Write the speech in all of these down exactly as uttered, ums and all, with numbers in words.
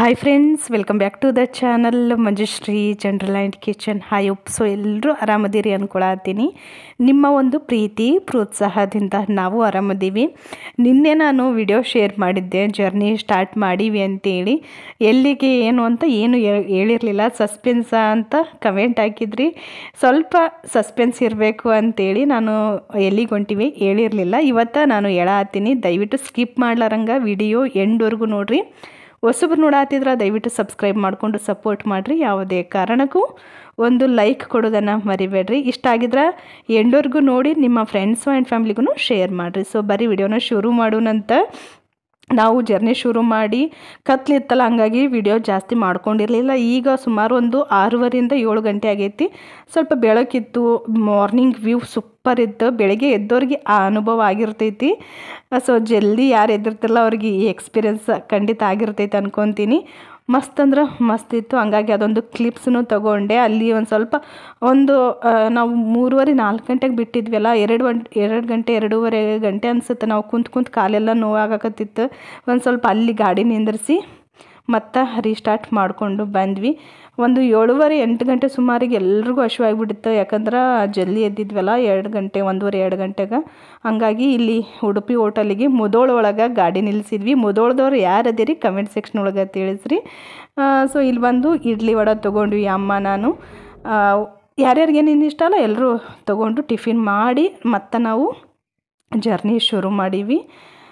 Hi friends, welcome back to the channel Manjushree general and kitchen. Hi hope so ಎಲ್ಲರೂ ಆರಾಮದಿರಿ ಅಂದ್ಕೊಳತ್ತೀನಿ. ನಿಮ್ಮ ಒಂದು ಪ್ರೀತಿ ಪ್ರೋತ್ಸಾಹದಿಂದ ನಾವು ಆರಾಮದೀವಿ. ನಿನ್ನೆ ನಾನು ವಿಡಿಯೋ ಶೇರ್ ಮಾಡಿದ್ದೆ, ಜರ್ನಿ ಸ್ಟಾರ್ಟ್ ಮಾಡೀವಿ ಅಂತೇಳಿ. ಎಲ್ಲಿಗೆ ಏನು ಅಂತ ಏನು ಹೇಳಿರಲಿಲ್ಲ, ಸಸ್ಪೆನ್ಸ ಅಂತ ಕಮೆಂಟ್ ಹಾಕಿದ್ರಿ. ಸ್ವಲ್ಪ ಸಸ್ಪೆನ್ಸ್ ಇರಬೇಕು ಅಂತೇಳಿ ನಾನು ಎಲ್ಲಿಗೆ ಹೊಂಟಿವಿ ಹೇಳಿರಲಿಲ್ಲ. ಇವತ್ತು ನಾನು ಹೇಳತ್ತೀನಿ, ದಯವಿಟ್ಟು ಸ್ಕಿಪ್ ಮಾಡ್ಲಾರಂಗೆ ವಿಡಿಯೋ ಎಂಡ್ವರೆಗೂ ನೋಡಿರಿ. ಹೊಸಬ್ರು ನೋಡಾತಿದ್ರೆ ದಯವಿಟ್ಟು ಸಬ್ಸ್ಕ್ರೈಬ್ ಮಾಡಿಕೊಂಡು ಸಪೋರ್ಟ್ ಮಾಡಿರಿ. ಯಾವುದೇ ಕಾರಣಕ್ಕೂ ಒಂದು ಲೈಕ್ ಕೊಡೋದನ್ನು ಮರಿಬೇಡ್ರಿ. ಇಷ್ಟ ಆಗಿದ್ರೆ ಎಂಡವರೆಗೂ ನೋಡಿ ನಿಮ್ಮ ಫ್ರೆಂಡ್ಸು ಆ್ಯಂಡ್ ಫ್ಯಾಮ್ಲಿಗೂ ಶೇರ್ ಮಾಡಿರಿ. ಸೊ ಬರೀ ವಿಡಿಯೋನ ಶುರು ಮಾಡೋಣಂತ. ನಾವು ಜರ್ನಿ ಶುರು ಮಾಡಿ ಕತ್ಲಿತ್ತಲ್ಲ, ಹಂಗಾಗಿ ವಿಡಿಯೋ ಜಾಸ್ತಿ ಮಾಡ್ಕೊಂಡಿರಲಿಲ್ಲ. ಈಗ ಸುಮಾರು ಒಂದು ಆರೂವರೆಯಿಂದ ಏಳು ಗಂಟೆ ಆಗೈತಿ. ಸ್ವಲ್ಪ ಬೆಳಕಿತ್ತು, ಮಾರ್ನಿಂಗ್ ವ್ಯೂ ಸೂಪರ್ ಇತ್ತು. ಬೆಳಗ್ಗೆ ಎದ್ದವ್ರಿಗೆ ಆ ಅನುಭವ ಆಗಿರ್ತೈತಿ. ಸೊ ಜಲ್ದಿ ಯಾರು ಎದ್ದಿರ್ತಿರಲ್ಲ ಅವ್ರಿಗೆ ಈ ಎಕ್ಸ್ಪೀರಿಯೆನ್ಸ್ ಖಂಡಿತ ಆಗಿರ್ತೈತೆ ಅನ್ಕೊತೀನಿ. ಮಸ್ತ್ ಅಂದ್ರೆ ಮಸ್ತ್ ಇತ್ತು. ಹಂಗಾಗಿ ಅದೊಂದು ಕ್ಲಿಪ್ಸನ್ನು ತೊಗೊಂಡೆ. ಅಲ್ಲಿ ಒಂದು ಸ್ವಲ್ಪ ಒಂದು ನಾವು ಮೂರುವರೆ ನಾಲ್ಕು ಗಂಟೆಗೆ ಬಿಟ್ಟಿದ್ವಲ್ಲ, ಎರಡು ಗಂಟೆ ಎರಡು ಗಂಟೆ ಎರಡೂವರೆ ಗಂಟೆ ಅನಿಸುತ್ತೆ. ನಾವು ಕುಂತು ಕುಂತು ಕಾಲೆಲ್ಲ ನೋವಾಗಕತ್ತಿತ್ತು. ಒಂದು ಸ್ವಲ್ಪ ಅಲ್ಲಿ ಗಾಡಿ ನಿಂದಿರಿಸಿ ಮತ್ತು ರೀಸ್ಟಾರ್ಟ್ ಮಾಡಿಕೊಂಡು ಬಂದ್ವಿ. ಒಂದು ಏಳುವರೆ ಎಂಟು ಗಂಟೆ ಸುಮಾರಿಗೆ ಎಲ್ರಿಗೂ ಹಸಿವಾಗಿಬಿಟ್ಟಿತ್ತು. ಯಾಕಂದ್ರೆ ಜಲ್ದಿ ಎದ್ದಿದ್ವಲ್ಲ, ಎರಡು ಗಂಟೆ ಒಂದೂವರೆ ಎರಡು ಗಂಟೆಗೆ. ಹಂಗಾಗಿ ಇಲ್ಲಿ ಉಡುಪಿ ಹೋಟೆಲಿಗೆ ಮುದೋಳ ಒಳಗೆ ಗಾಡಿ ನಿಲ್ಲಿಸಿದ್ವಿ. ಮುದೋಳದವ್ರು ಯಾರು ಅದಿರಿ ಕಮೆಂಟ್ ಸೆಕ್ಷನ್ ಒಳಗೆ ತಿಳಿಸ್ರಿ. ಸೊ ಇಲ್ಲಿ ಬಂದು ಇಡ್ಲಿ ವಡೆ ತೊಗೊಂಡ್ವಿ ಅಮ್ಮ ನಾನು. ಯಾರ್ಯಾರಿಗೆ ಏನೇನು ಇಷ್ಟ ಅಲ್ಲ ಎಲ್ಲರೂ ತೊಗೊಂಡು ಟಿಫಿನ್ ಮಾಡಿ ಮತ್ತು ನಾವು ಜರ್ನಿ ಶುರು ಮಾಡೀವಿ.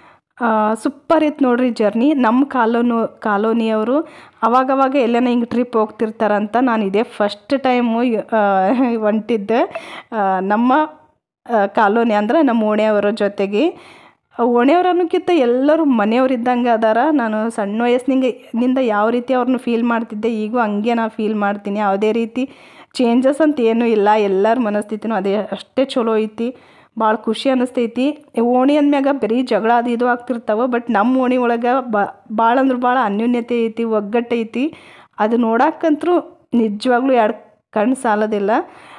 ಸೂಪರ್ ಇತ್ತು ನೋಡ್ರಿ ಜರ್ನಿ. ನಮ್ಮ ಕಾಲೋನು ಕಾಲೋನಿಯವರು ಅವಾಗವಾಗ ಎಲ್ಲನ ಹಿಂಗೆ ಟ್ರಿಪ್ ಹೋಗ್ತಿರ್ತಾರಂತ. ನಾನು ಇದೇ ಫಸ್ಟ್ ಟೈಮು ಹೊಂಟಿದ್ದೆ ನಮ್ಮ ಕಾಲೋನಿ, ಅಂದ್ರೆ ನಮ್ಮ ಓಣೆಯವರ ಜೊತೆಗೆ. ಓಣೆಯವ್ರು ಅನ್ನೋಕ್ಕಿಂತ ಎಲ್ಲರೂ ಮನೆಯವ್ರಿದ್ದಂಗೆ ಅದಾರ. ನಾನು ಸಣ್ಣ ವಯಸ್ಸಿನಿಂದ ನಿಂದ ಯಾವ ರೀತಿ ಅವ್ರನ್ನ ಫೀಲ್ ಮಾಡ್ತಿದ್ದೆ, ಈಗೂ ಹಂಗೆ ನಾನು ಫೀಲ್ ಮಾಡ್ತೀನಿ. ಯಾವುದೇ ರೀತಿ ಚೇಂಜಸ್ ಅಂತ ಏನೂ ಇಲ್ಲ. ಎಲ್ಲರ ಮನಸ್ಥಿತಿನೂ ಅದೇ ಅಷ್ಟೇ ಚಲೋ ಐತಿ. ಭಾಳ ಖುಷಿ ಅನ್ನಿಸ್ತೈತಿ. ಓಣಿ ಅಂದ್ಮ್ಯಾಗ ಬರೀ ಜಗಳ ಅದು ಇದು ಆಗ್ತಿರ್ತಾವೆ. ಬಟ್ ನಮ್ಮ ಓಣಿ ಒಳಗೆ ಭಾಳ ಅಂದ್ರೆ ಭಾಳ ಅನ್ಯೋನ್ಯತೆ ಐತಿ, ಒಗ್ಗಟ್ಟೈತಿ. ಅದು ನೋಡಕ್ಕಂತೂ ನಿಜವಾಗ್ಲೂ ಎರಡು ಕಣ್ಣು ಸಾಲೋದಿಲ್ಲ.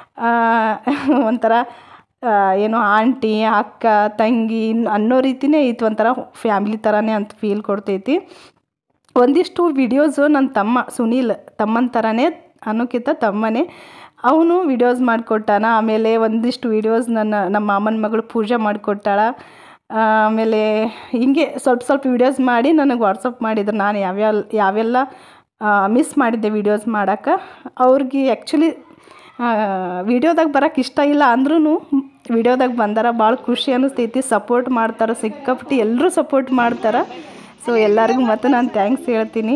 ಒಂಥರ ಏನೋ ಆಂಟಿ ಅಕ್ಕ ತಂಗಿ ಅನ್ನೋ ರೀತಿಯೇ ಐತಿ. ಒಂಥರ ಫ್ಯಾಮ್ಲಿ ಥರನೇ ಅಂತ ಫೀಲ್ ಕೊಡ್ತೈತಿ. ಒಂದಿಷ್ಟು ವಿಡಿಯೋಸು ನನ್ನ ತಮ್ಮ ಸುನೀಲ್ ತಮ್ಮನ ಥರನೇ ಅನ್ನೋಕ್ಕಿಂತ ತಮ್ಮನೇ, ಅವನು ವಿಡಿಯೋಸ್ ಮಾಡಿಕೊಟ್ಟಾನ. ಆಮೇಲೆ ಒಂದಿಷ್ಟು ವೀಡಿಯೋಸ್ ನನ್ನ ನಮ್ಮ ಮಾಮನ ಮಗಳು ಪೂಜೆ ಮಾಡಿಕೊಟ್ಟಾಳ. ಆಮೇಲೆ ಹಿಂಗೆ ಸ್ವಲ್ಪ ಸ್ವಲ್ಪ ವೀಡಿಯೋಸ್ ಮಾಡಿ ನನಗೆ ವಾಟ್ಸಪ್ ಮಾಡಿದ್ರು. ನಾನು ಯಾವ್ಯಾವ ಯಾವೆಲ್ಲ ಮಿಸ್ ಮಾಡಿದ್ದೆ ವೀಡಿಯೋಸ್ ಮಾಡೋಕ್ಕೆ. ಅವ್ರಿಗೆ ಆ್ಯಕ್ಚುಲಿ ವೀಡಿಯೋದಾಗ ಬರೋಕ್ಕೆ ಇಷ್ಟ ಇಲ್ಲ ಅಂದ್ರೂ ವೀಡಿಯೋದಾಗ ಬಂದಾರ. ಭಾಳ ಖುಷಿ ಅನ್ನಿಸ್ತೈತಿ. ಸಪೋರ್ಟ್ ಮಾಡ್ತಾರೆ, ಸಿಕ್ಕಾಪಟ್ಟಿ ಎಲ್ಲರೂ ಸಪೋರ್ಟ್ ಮಾಡ್ತಾರೆ. ಸೊ ಎಲ್ಲರಿಗೂ ಮತ್ತು ನಾನು ಥ್ಯಾಂಕ್ಸ್ ಹೇಳ್ತೀನಿ.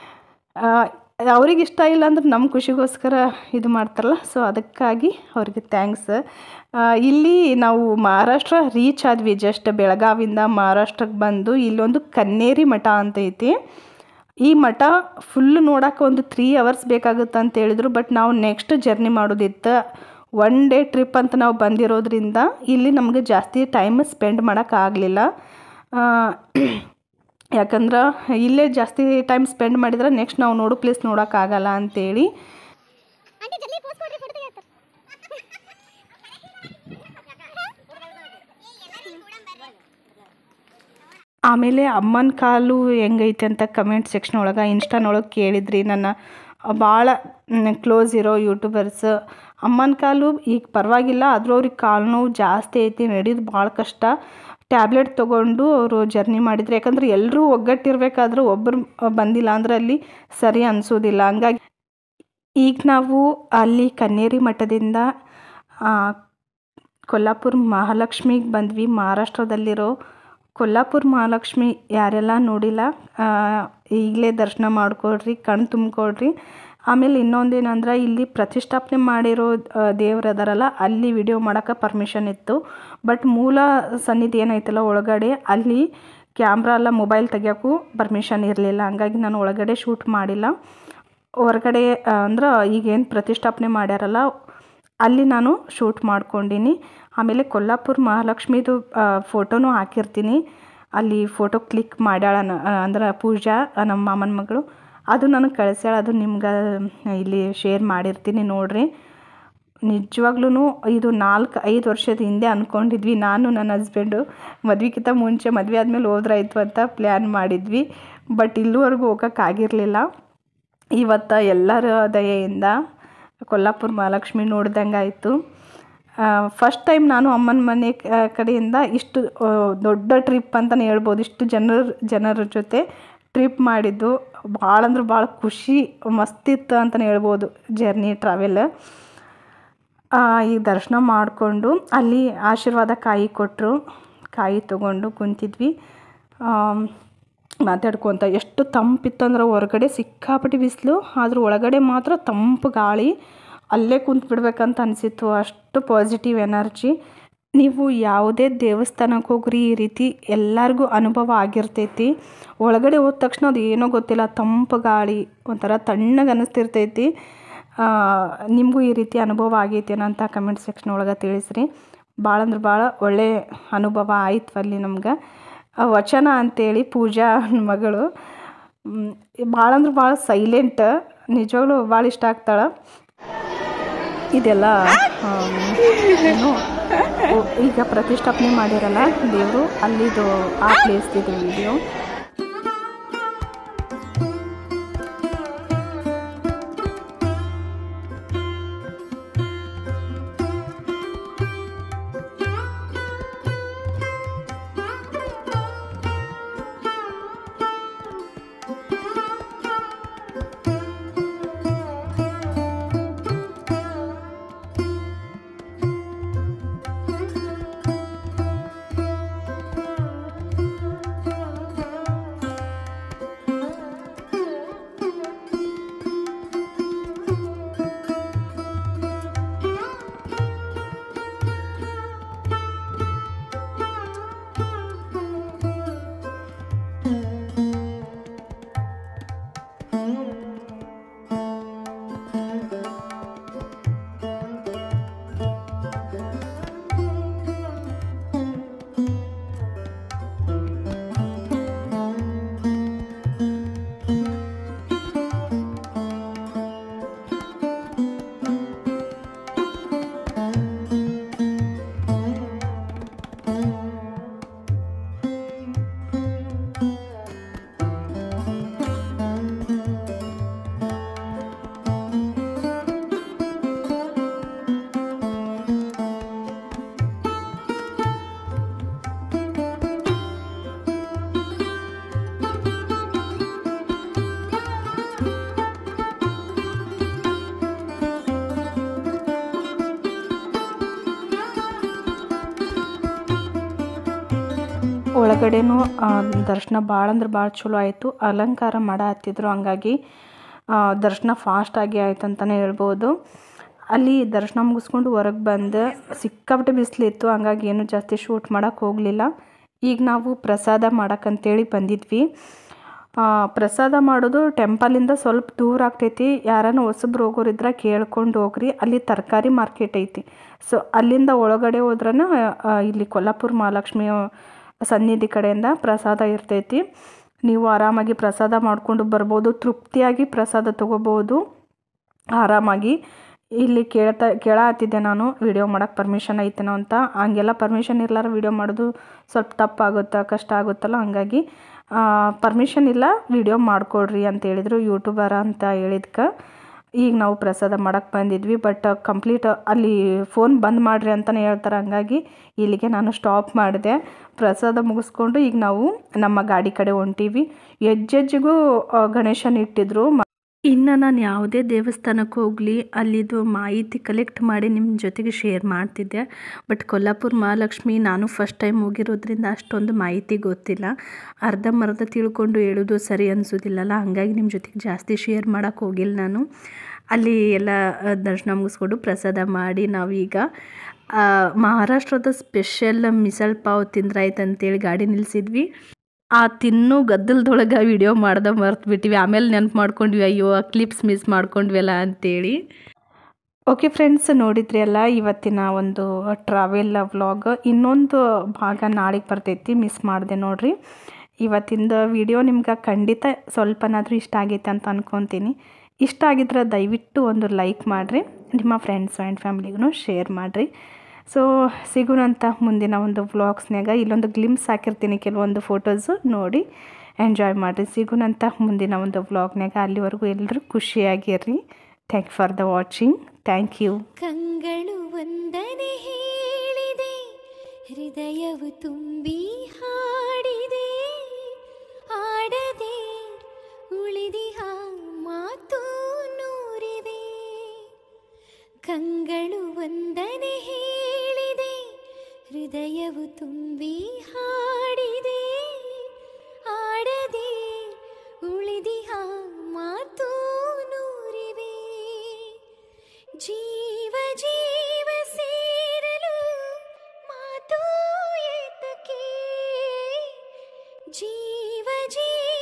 ಅವ್ರಿಗೆ ಇಷ್ಟ ಇಲ್ಲ ಅಂದ್ರೆ ನಮ್ಮ ಖುಷಿಗೋಸ್ಕರ ಇದು ಮಾಡ್ತಾರಲ್ಲ, ಸೊ ಅದಕ್ಕಾಗಿ ಅವ್ರಿಗೆ ಥ್ಯಾಂಕ್ಸ್. ಇಲ್ಲಿ ನಾವು ಮಹಾರಾಷ್ಟ್ರ ರೀಚ್ ಆದ್ವಿ. ಜಸ್ಟ್ ಬೆಳಗಾವಿಂದ ಮಹಾರಾಷ್ಟ್ರಕ್ಕೆ ಬಂದು ಇಲ್ಲೊಂದು ಕನ್ನೇರಿ ಮಠ ಅಂತ ಐತಿ. ಈ ಮಠ ಫುಲ್ ನೋಡೋಕೆ ಒಂದು ತ್ರೀ ಅವರ್ಸ್ ಬೇಕಾಗುತ್ತೆ ಅಂತ ಹೇಳಿದ್ರು. ಬಟ್ ನಾವು ನೆಕ್ಸ್ಟ್ ಜರ್ನಿ ಮಾಡೋದಿತ್ತು. ಒನ್ ಡೇ ಟ್ರಿಪ್ ಅಂತ ನಾವು ಬಂದಿರೋದ್ರಿಂದ ಇಲ್ಲಿ ನಮಗೆ ಜಾಸ್ತಿ ಟೈಮ್ ಸ್ಪೆಂಡ್ ಮಾಡೋಕ್ಕಾಗಲಿಲ್ಲ. ಯಾಕಂದ್ರೆ ಇಲ್ಲೇ ಜಾಸ್ತಿ ಟೈಮ್ ಸ್ಪೆಂಡ್ ಮಾಡಿದ್ರೆ ನೆಕ್ಸ್ಟ್ ನಾವು ನೋಡೋ ಪ್ಲೇಸ್ ನೋಡೋಕ್ಕಾಗಲ್ಲ ಅಂತೇಳಿ. ಆಮೇಲೆ ಅಮ್ಮನ ಕಾಲು ಹೆಂಗೈತೆ ಅಂತ ಕಮೆಂಟ್ ಸೆಕ್ಷನ್ ಒಳಗೆ ಇನ್ಸ್ಟಾನೊಳಗೆ ಕೇಳಿದ್ರಿ ನನ್ನ ಭಾಳ ಕ್ಲೋಸ್ ಇರೋ ಯೂಟ್ಯೂಬರ್ಸ್. ಅಮ್ಮನ ಕಾಲು ಈಗ ಪರವಾಗಿಲ್ಲ, ಆದರೂ ಅವ್ರಿಗೆ ಕಾಲು ನೋವು ಜಾಸ್ತಿ ಐತಿ, ನಡೆಯೋದು ಭಾಳ ಕಷ್ಟ. ಟ್ಯಾಬ್ಲೆಟ್ ತೊಗೊಂಡು ಅವರು ಜರ್ನಿ ಮಾಡಿದ್ರು. ಯಾಕಂದ್ರೆ ಎಲ್ಲರೂ ಒಗ್ಗಟ್ಟಿರ್ಬೇಕಾದ್ರೆ ಒಬ್ಬರು ಬಂದಿಲ್ಲ ಅಂದ್ರೆ ಅಲ್ಲಿ ಸರಿ ಅನಿಸೋದಿಲ್ಲ. ಹಂಗಾಗಿ ಈಗ ನಾವು ಅಲ್ಲಿ ಕನ್ನೇರಿ ಮಠದಿಂದ ಕೊಲ್ಲಾಪುರ ಮಹಾಲಕ್ಷ್ಮಿಗೆ ಬಂದ್ವಿ. ಮಹಾರಾಷ್ಟ್ರದಲ್ಲಿರೋ ಕೊಲ್ಲಾಪುರ ಮಹಾಲಕ್ಷ್ಮಿ ಯಾರೆಲ್ಲ ನೋಡಿಲ್ಲ ಈಗಲೇ ದರ್ಶನ ಮಾಡಿಕೊಡ್ರಿ, ಕಣ್ಣು ತುಂಬಿಕೊಡ್ರಿ. ಆಮೇಲೆ ಇನ್ನೊಂದೇನಂದ್ರೆ ಇಲ್ಲಿ ಪ್ರತಿಷ್ಠಾಪನೆ ಮಾಡಿರೋ ದೇವ್ರು ಅದಾರಲ್ಲ, ಅಲ್ಲಿ ವಿಡಿಯೋ ಮಾಡೋಕ್ಕೆ ಪರ್ಮಿಷನ್ ಇತ್ತು. ಬಟ್ ಮೂಲ ಸನ್ನಿಧಿ ಏನೈತಲ್ಲ ಒಳಗಡೆ, ಅಲ್ಲಿ ಕ್ಯಾಮ್ರಾ ಎಲ್ಲ ಮೊಬೈಲ್ ತೆಗಿಯೋಕ್ಕೂ ಪರ್ಮಿಷನ್ ಇರಲಿಲ್ಲ. ಹಂಗಾಗಿ ನಾನು ಒಳಗಡೆ ಶೂಟ್ ಮಾಡಿಲ್ಲ. ಹೊರಗಡೆ ಅಂದ್ರೆ ಈಗೇನು ಪ್ರತಿಷ್ಠಾಪನೆ ಮಾಡ್ಯಾರಲ್ಲ ಅಲ್ಲಿ ನಾನು ಶೂಟ್ ಮಾಡ್ಕೊಂಡಿನಿ. ಆಮೇಲೆ ಕೊಲ್ಲಾಪುರ ಮಹಾಲಕ್ಷ್ಮಿದು ಫೋಟೋನೂ ಹಾಕಿರ್ತೀನಿ. ಅಲ್ಲಿ ಫೋಟೋ ಕ್ಲಿಕ್ ಮಾಡ್ಯಾಳ ಅಂದ್ರೆ ಪೂಜಾ ನಮ್ಮ ಮಾಮನ ಮಗಳು, ಅದು ನನಗೆ ಕಳಿಸ್ಯಾಳ. ಅದು ನಿಮ್ಗೆ ಇಲ್ಲಿ ಶೇರ್ ಮಾಡಿರ್ತೀನಿ ನೋಡಿರಿ. ನಿಜವಾಗ್ಲೂ ಇದು ನಾಲ್ಕು ಐದು ವರ್ಷದ ಹಿಂದೆ ಅಂದ್ಕೊಂಡಿದ್ವಿ. ನಾನು ನನ್ನ ಹಸ್ಬೆಂಡು ಮದ್ವೆಗಿಂತ ಮುಂಚೆ ಮದುವೆ ಆದಮೇಲೆ ಹೋದ್ರಾಯ್ತು ಅಂತ ಪ್ಲ್ಯಾನ್ ಮಾಡಿದ್ವಿ. ಬಟ್ ಇಲ್ಲಿವರೆಗೂ ಹೋಗೋಕ್ಕಾಗಿರಲಿಲ್ಲ. ಇವತ್ತು ಎಲ್ಲರ ದಯೆಯಿಂದ ಕೊಲ್ಲಾಪುರ ಮಹಾಲಕ್ಷ್ಮಿ ನೋಡ್ದಂಗೆ ಆಯಿತು. ಫಸ್ಟ್ ಟೈಮ್ ನಾನು ಅಮ್ಮನ ಮನೆ ಕಡೆಯಿಂದ ಇಷ್ಟು ದೊಡ್ಡ ಟ್ರಿಪ್ ಅಂತಲೇ ಹೇಳ್ಬೋದು. ಇಷ್ಟು ಜನರ ಜನರ ಜೊತೆ ಟ್ರಿಪ್ ಮಾಡಿದ್ದು ಭಾಳ ಅಂದ್ರೆ ಭಾಳ ಖುಷಿ ಮಸ್ತಿತ್ತು ಅಂತಲೇ ಹೇಳ್ಬೋದು. ಜರ್ನಿ ಟ್ರಾವೆಲ್ ಈ ದರ್ಶನ ಮಾಡಿಕೊಂಡು ಅಲ್ಲಿ ಆಶೀರ್ವಾದ ಕಾಯಿ ಕೊಟ್ಟರು. ಕಾಯಿ ತೊಗೊಂಡು ಕುಂತಿದ್ವಿ ಮಾತಾಡ್ಕೊತ. ಎಷ್ಟು ತಂಪಿತ್ತಂದ್ರೆ ಹೊರಗಡೆ ಸಿಕ್ಕಾಪಟ್ಟಿ ಬಿಸಿಲು, ಆದರೂ ಒಳಗಡೆ ಮಾತ್ರ ತಂಪು ಗಾಳಿ. ಅಲ್ಲೇ ಕುಂತು ಬಿಡ್ಬೇಕಂತ ಅನಿಸಿತ್ತು, ಅಷ್ಟು ಪಾಸಿಟಿವ್ ಎನರ್ಜಿ. ನೀವು ಯಾವುದೇ ದೇವಸ್ಥಾನಕ್ಕೆ ಹೋಗ್ರಿ ಈ ರೀತಿ ಎಲ್ಲರಿಗೂ ಅನುಭವ ಆಗಿರ್ತೈತಿ. ಒಳಗಡೆ ಹೋದ ತಕ್ಷಣ ಅದು ಏನೋ ಗೊತ್ತಿಲ್ಲ, ತಂಪು ಗಾಳಿ ಒಂಥರ ತಣ್ಣಗೆ ಅನ್ನಿಸ್ತಿರ್ತೈತಿ. ನಿಮಗೂ ಈ ರೀತಿ ಅನುಭವ ಆಗೈತೇನೋ ಅಂತ ಕಮೆಂಟ್ ಸೆಕ್ಷನ್ ಒಳಗೆ ತಿಳಿಸ್ರಿ. ಭಾಳ ಅಂದ್ರೆ ಭಾಳ ಒಳ್ಳೆ ಅನುಭವ ಆಯ್ತು ಅಲ್ಲಿ ನಮ್ಗೆ. ವಚನ ಅಂತೇಳಿ ಪೂಜಾ ಮಗಳು ಭಾಳ ಅಂದ್ರೆ ಭಾಳ ಸೈಲೆಂಟ್, ನಿಜವಾಗ್ಲೂ ಭಾಳ ಇಷ್ಟ ಆಗ್ತಾಳೆ. ಇದೆಲ್ಲ ಏನು ಈಗ ಪ್ರತಿಷ್ಠಾಪನೆ ಮಾಡಿರಲ್ಲ ದೇವರು, ಅಲ್ಲಿದು ಆ ಪ್ಲೇಸ್ದಿದು ವಿಡಿಯೋ. ಒಳಗಡೆನೂ ದರ್ಶನ ಭಾಳ ಅಂದ್ರೆ ಭಾಳ ಚಲೋ ಆಯಿತು. ಅಲಂಕಾರ ಮಾಡ ಹತ್ತಿದ್ರು, ಹಂಗಾಗಿ ದರ್ಶನ ಫಾಸ್ಟಾಗಿ ಆಯ್ತು ಅಂತಲೇ ಹೇಳ್ಬೋದು. ಅಲ್ಲಿ ದರ್ಶನ ಮುಗಿಸ್ಕೊಂಡು ಹೊರಗೆ ಬಂದು ಸಿಕ್ಕಾಪಟ್ಟೆ ಬಿಸಿಲಿತ್ತು, ಹಂಗಾಗಿ ಏನು ಜಾಸ್ತಿ ಶೂಟ್ ಮಾಡೋಕ್ಕೆ ಹೋಗಲಿಲ್ಲ. ಈಗ ನಾವು ಪ್ರಸಾದ ಮಾಡೋಕ್ಕಂತೇಳಿ ಬಂದಿದ್ವಿ. ಪ್ರಸಾದ ಮಾಡೋದು ಟೆಂಪಲಿಂದ ಸ್ವಲ್ಪ ದೂರ ಆಗ್ತೈತಿ. ಯಾರನ್ನ ಹೊಸಬ್ರು ಹೋಗೋರಿದ್ರೆ ಕೇಳ್ಕೊಂಡು ಹೋಗ್ರಿ. ಅಲ್ಲಿ ತರಕಾರಿ ಮಾರ್ಕೆಟ್ ಐತಿ. ಸೊ ಅಲ್ಲಿಂದ ಒಳಗಡೆ ಹೋದ್ರನ ಇಲ್ಲಿ ಕೊಲ್ಲಾಪುರ ಮಹಾಲಕ್ಷ್ಮಿ ಸನ್ನಿಧಿ ಕಡೆಯಿಂದ ಪ್ರಸಾದ ಇರ್ತೈತಿ. ನೀವು ಆರಾಮಾಗಿ ಪ್ರಸಾದ ಮಾಡಿಕೊಂಡು ಬರ್ಬೋದು, ತೃಪ್ತಿಯಾಗಿ ಪ್ರಸಾದ ತೊಗೋಬೋದು ಆರಾಮಾಗಿ. ಇಲ್ಲಿ ಕೇಳ್ತಾ ಕೇಳತ್ತಿದ್ದೆ ನಾನು ವಿಡಿಯೋ ಮಾಡೋಕ್ಕೆ ಪರ್ಮಿಷನ್ ಐತೇನೋ ಅಂತ. ಹಂಗೆಲ್ಲ ಪರ್ಮಿಷನ್ ಇರ್ಲಾರ ವಿಡಿಯೋ ಮಾಡೋದು ಸ್ವಲ್ಪ ತಪ್ಪಾಗುತ್ತಾ ಕಷ್ಟ ಆಗುತ್ತಲ್ಲ, ಹಂಗಾಗಿ ಪರ್ಮಿಷನ್ ಇಲ್ಲ ವಿಡಿಯೋ ಮಾಡಿಕೊಡ್ರಿ ಅಂತ ಹೇಳಿದರು ಯೂಟ್ಯೂಬರ ಅಂತ ಹೇಳಿದ್ಕೆ ಈಗ ನಾವು ಪ್ರಸಾದ ಮಾಡೋಕ್ಕೆ ಬಂದಿದ್ವಿ. ಬಟ್ ಕಂಪ್ಲೀಟ್ ಅಲ್ಲಿ ಫೋನ್ ಬಂದ್ ಮಾಡಿರಿ ಅಂತಲೇ ಹೇಳ್ತಾರೆ, ಹಂಗಾಗಿ ಇಲ್ಲಿಗೆ ನಾನು ಸ್ಟಾಪ್ ಮಾಡಿದೆ. ಪ್ರಸಾದ ಮುಗಿಸ್ಕೊಂಡು ಈಗ ನಾವು ನಮ್ಮ ಗಾಡಿ ಕಡೆ ಹೊಂಟೀವಿ. ಹೆಜ್ಜೆಜ್ಜಿಗೂ ಗಣೇಶನ ಇಟ್ಟಿದ್ರು. ಇನ್ನು ನಾನು ಯಾವುದೇ ದೇವಸ್ಥಾನಕ್ಕೆ ಹೋಗಲಿ ಅಲ್ಲಿದು ಮಾಹಿತಿ ಕಲೆಕ್ಟ್ ಮಾಡಿ ನಿಮ್ಮ ಜೊತೆಗೆ ಶೇರ್ ಮಾಡ್ತಿದ್ದೆ. ಬಟ್ ಕೊಲ್ಲಾಪುರ ಮಹಾಲಕ್ಷ್ಮಿ ನಾನು ಫಸ್ಟ್ ಟೈಮ್ ಹೋಗಿರೋದ್ರಿಂದ ಅಷ್ಟೊಂದು ಮಾಹಿತಿ ಗೊತ್ತಿಲ್ಲ. ಅರ್ಧಂಬರ್ಧ ತಿಳ್ಕೊಂಡು ಹೇಳೋದು ಸರಿ ಅನಿಸೋದಿಲ್ಲಲ್ಲ, ಹಾಗಾಗಿ ನಿಮ್ಮ ಜೊತೆಗೆ ಜಾಸ್ತಿ ಶೇರ್ ಮಾಡೋಕ್ಕೆ ಹೋಗಿಲ್ಲ ನಾನು. ಅಲ್ಲಿ ಎಲ್ಲ ದರ್ಶನ ಮುಗಿಸ್ಕೊಂಡು ಪ್ರಸಾದ ಮಾಡಿ ನಾವೀಗ ಮಹಾರಾಷ್ಟ್ರದ ಸ್ಪೆಷಲ್ ಮಿಸಲ್ ಪಾವ್ ತಿಂದ್ರಾಯ್ತು ಅಂತೇಳಿ ಗಾಡಿ ನಿಲ್ಲಿಸಿದ್ವಿ. ಆ ತಿನ್ನೋ ಗದ್ದಲದೊಳಗೆ ವಿಡಿಯೋ ಮಾಡ್ದೆ ಮರ್ತು ಬಿಟ್ಟಿವಿ. ಆಮೇಲೆ ನೆನಪು ಮಾಡ್ಕೊಂಡ್ವಿ, ಅಯ್ಯೋ ಆ ಕ್ಲಿಪ್ಸ್ ಮಿಸ್ ಮಾಡ್ಕೊಂಡ್ವಲ್ಲ ಅಂತೇಳಿ. ಓಕೆ ಫ್ರೆಂಡ್ಸ್, ನೋಡಿದ್ರಿ ಅಲ್ಲ ಇವತ್ತಿನ ಒಂದು ಟ್ರಾವೆಲ್ ವ್ಲಾಗ್. ಇನ್ನೊಂದು ಭಾಗ ನಾಳೆಗೆ ಬರ್ತೈತಿ, ಮಿಸ್ ಮಾಡಿದೆ ನೋಡಿರಿ. ಇವತ್ತಿಂದ ವಿಡಿಯೋ ನಿಮ್ಗೆ ಖಂಡಿತ ಸ್ವಲ್ಪನಾದರೂ ಇಷ್ಟ ಆಗೈತೆ ಅಂತ ಅಂದ್ಕೊತೀನಿ. ಇಷ್ಟ ಆಗಿದ್ರೆ ದಯವಿಟ್ಟು ಒಂದು ಲೈಕ್ ಮಾಡಿರಿ, ನಿಮ್ಮ ಫ್ರೆಂಡ್ಸ್ ಆ್ಯಂಡ್ ಫ್ಯಾಮಿಲಿಗೂ ಶೇರ್ ಮಾಡಿರಿ. ಸೊ ಸಿಗೋಣಂತ ಮುಂದಿನ ಒಂದು ವ್ಲಾಗ್ಸ್ನಾಗ. ಇಲ್ಲೊಂದು ಗ್ಲಿಮ್ಸ್ ಹಾಕಿರ್ತೀನಿ ಕೆಲವೊಂದು ಫೋಟೋಸು ನೋಡಿ. ಎಂಜಾಯ್ ಮಾಡಿರಿ. ಸಿಗುನಂತ ಮುಂದಿನ ಒಂದು ವ್ಲಾಗ್ನಾಗ. ಅಲ್ಲಿವರೆಗೂ ಎಲ್ಲರೂ ಖುಷಿಯಾಗಿರ್ರಿ. Thank for the watching. Thank you. ಕಂಗಳು ಒಂದನೆ ಹೇಳಿದೆ, ಹೃದಯವು ತುಂಬಿ ಹಾಡಿದೆ, ಆಡದೆ ಉಳಿದಿಹ ಮಾತು ನೂರಿವೆ. ಕಂಗಳು ಒಂದನೆ ಹೇಳಿದೆ, ಹೃದಯವು ತುಂಬಿ ಹಾಡಿದೆ, ಆಡದೆ ಉಳಿದಿಹ ಮಾತು ನೂರಿವೆ. ಜೀವ ಜೀವ ಸೇರಲು ಮಾತು ಏತಕ್ಕೆ, ಜೀವ ಜೀವ